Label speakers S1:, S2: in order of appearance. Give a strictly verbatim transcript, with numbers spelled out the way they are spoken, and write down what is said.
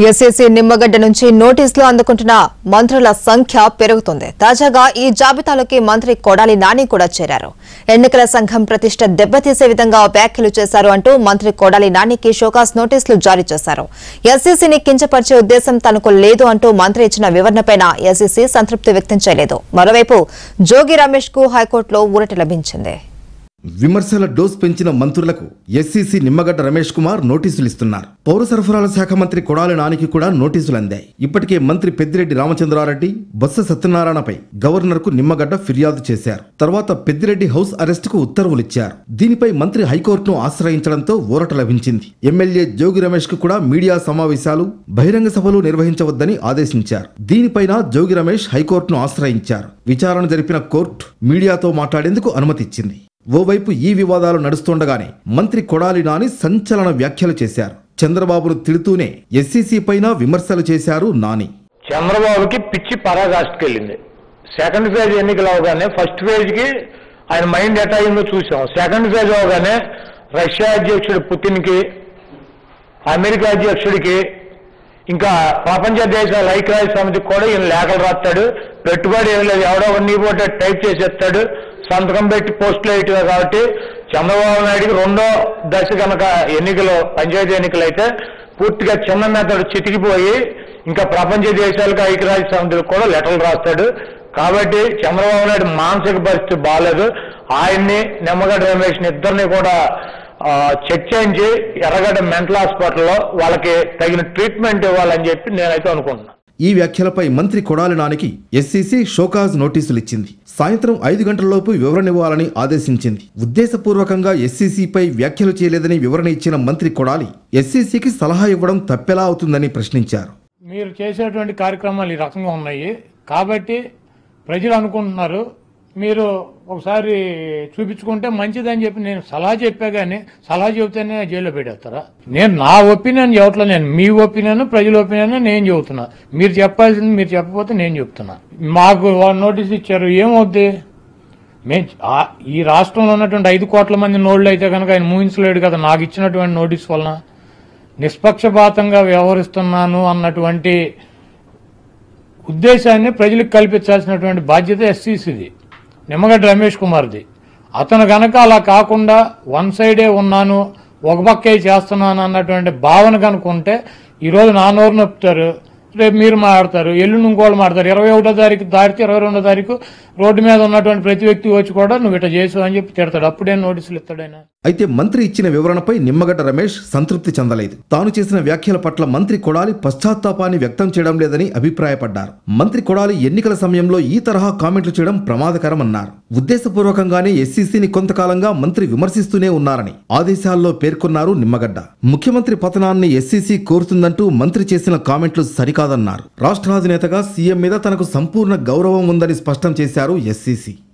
S1: ఎస్సీసీ నిమ్మగడ్డ నుంచి నోటీసులు అందుకుంటున్న మంత్రుల సంఖ్య పెరుగుతుంది. తాజాగా ఈ జాబితాలోకి మంత్రి కొడాలి నాని కూడా చేరారు. ఎన్నికల సంఘం ప్రతిష్ట దెబ్బతీసే విధంగా వ్యాఖ్యలు చేశారు అంటూ మంత్రి కొడాలి నానికి షోకాస్ నోటీసులు జారీ చేశారు. ఎస్సీసీని కించపరిచే ఉద్దేశం తనకు లేదు అంటూ మంత్రి ఇచ్చిన వివరణపై ఎస్సీసీ సంతృప్తి వ్యక్తం చేయలేదు. మరోవైపు జోగి రమేష్ కు హైకోర్టులో ఊరట లభించింది.
S2: విమర్శల డోస్ పెంచిన మంత్రులకు ఎస్సీసీ నిమ్మగడ్డ రమేష్ కుమార్ నోటీసులు ఇస్తున్నారు. పౌర సరఫరాల శాఖ మంత్రి కొడాలి నానికి కూడా నోటీసులు అందాయి. ఇప్పటికే మంత్రి పెద్దిరెడ్డి రామచంద్రారెడ్డి, బొత్స సత్యనారాయణపై గవర్నర్ కు నిమ్మగడ్డ ఫిర్యాదు చేశారు. తర్వాత పెద్దిరెడ్డి హౌస్ అరెస్ట్ కు ఉత్తర్వులిచ్చారు. దీనిపై మంత్రి హైకోర్టును ఆశ్రయించడంతో ఊరట లభించింది. ఎమ్మెల్యే జోగి రమేష్ కు కూడా మీడియా సమావేశాలు, బహిరంగ సభలు నిర్వహించవద్దని ఆదేశించారు. దీనిపైన జోగి రమేష్ హైకోర్టును ఆశ్రయించారు. విచారణ జరిపిన కోర్టు మీడియాతో మాట్లాడేందుకు అనుమతిచ్చింది. ఓవైపు ఈ వివాదాలు నడుస్తుండగానే మంత్రి కొడాలి నాని సంచలన వ్యాఖ్యలు చేశారు. చంద్రబాబును తిడుతూనే ఎస్సీసీ పైన విమర్శలు చేశారు నాని.
S3: చంద్రబాబుకి పిచ్చి పరాగాస్టుకెళ్ళింది. సెకండ్ ఫేజ్ ఎన్నికలు అవగానే ఫస్ట్ ఫేజ్ కి ఆయన మైండ్ ఎట్ అయిందో చూసాం. సెకండ్ ఫేజ్ అవగానే రష్యా అధ్యక్షుడు పుతిన్ కి, అమెరికా అధ్యక్షుడికి, ఇంకా ప్రపంచ దేశాల ఐక్యరాజ్య సమితికి కూడా ఈయన లేఖలు రాస్తాడు. పెట్టుబడి ఏం లేదు, ఎవడో నీ పోటీ టైప్ చేసేస్తాడు, సంతకం పెట్టి పోస్టులు వేయటమే. కాబట్టి చంద్రబాబు నాయుడికి రెండో దశ కనుక ఎన్నికలు, పంచాయతీ ఎన్నికలు అయితే పూర్తిగా చిన్న మెత్తడు చితికిపోయి ఇంకా ప్రపంచ దేశాలకు ఐక్యరాజ్య సమితికి కూడా లెటర్లు రాస్తాడు. కాబట్టి చంద్రబాబు నాయుడు మానసిక పరిస్థితి బాగాలేదు. ఆయన్ని నిమ్మగడ్డ రమేష్ని ఇద్దరిని కూడా చెక్ చేయించి ఎర్రగడ్డ మెంటల్ హాస్పిటల్లో వాళ్ళకి తగిన ట్రీట్మెంట్ ఇవ్వాలని చెప్పి నేనైతే అనుకుంటున్నాను.
S2: ఈ వ్యాఖ్యలపై మంత్రి కొడాలి నానికి ఎస్సీసీ షోకాజ్ నోటీసులు ఇచ్చింది. సాయంత్రం ఐదు గంటలలోపు వివరణ ఇవ్వాలని ఆదేశించింది. ఉద్దేశపూర్వకంగా ఎస్సీసీపై వ్యాఖ్యలు చేయలేదని వివరణ ఇచ్చిన మంత్రి కొడాలి ఎస్సీసీకి సలహా ఇవ్వడం తప్పెలా అవుతుందని ప్రశ్నించారు.
S4: మీరు చేసేటువంటి కార్యక్రమాలు ఈ రకంగా ఉన్నాయి కాబట్టి ప్రజలు అనుకుంటున్నారు, మీరు ఒకసారి చూపించుకుంటే మంచిదని చెప్పి నేను సలహా చెప్పా, కానీ సలహా చెబితేనే జైల్లో పెట్టేస్తారా? నేను నా ఒపీనియన్ చెప్పట్లా, నేను మీ ఒపీనియన్, ప్రజల ఒపీనియన్ నేను చెబుతున్నా. మీరు చెప్పాల్సింది మీరు చెప్పకపోతే నేను చెప్తున్నా. మాకు నోటీస్ ఇచ్చారు, ఏమవుద్ది? మేము ఈ రాష్ట్రంలో ఉన్నటువంటి ఐదు కోట్ల మంది నోళ్ళు అయితే కనుక ఆయన మూహించలేడు కదా. నాకు ఇచ్చినటువంటి నోటీస్ వలన నిష్పక్షపాతంగా వ్యవహరిస్తున్నాను అన్నటువంటి ఉద్దేశాన్ని ప్రజలకు కల్పించాల్సినటువంటి బాధ్యత ఎస్సీసీది, నిమ్మగడ్డ రమేష్ కుమార్ది. అతను గనక అలా కాకుండా వన్ సైడే ఉన్నాను, ఒక పక్కే చేస్తున్నాను అన్నటువంటి భావన కనుక ఉంటే ఈరోజు నా నోరు నొప్పుతారు, రేపు మీరు మాట్లాడతారు, ఎల్లుండి ఇంకోళ్ళు మాట్లాడతారు. ఇరవై ఒకటో తారీఖు దాటితే ఇరవై రెండో తారీఖు రోడ్డు మీద ఉన్నటువంటి ప్రతి వ్యక్తి వచ్చి కూడా నువ్వు ఇట్లా చేసావు అని చెప్పి తిడతాడు. అప్పుడే నోటీసులు ఇస్తాడైనా.
S2: అయితే మంత్రి ఇచ్చిన వివరణపై నిమ్మగడ్డ రమేష్ సంతృప్తి చెందలేదు. తాను చేసిన వ్యాఖ్యల పట్ల మంత్రి కొడాలి పశ్చాత్తాపాన్ని వ్యక్తం చేయడం లేదని అభిప్రాయపడ్డారు. మంత్రి కొడాలి ఎన్నికల సమయంలో ఈ తరహా కామెంట్లు చేయడం ప్రమాదకరమన్నారు. ఉద్దేశపూర్వకంగానే ఎస్సీసీని కొంతకాలంగా మంత్రి విమర్శిస్తూనే ఉన్నారని ఆదేశాల్లో పేర్కొన్నారు నిమ్మగడ్డ. ముఖ్యమంత్రి పతనాన్ని ఎస్సీసీ కోరుతుందంటూ మంత్రి చేసిన కామెంట్లు సరికాదన్నారు. రాష్ట్రాధినేతగా సీఎం మీద తనకు సంపూర్ణ గౌరవం ఉందని స్పష్టం చేశారు ఎస్సీసీ.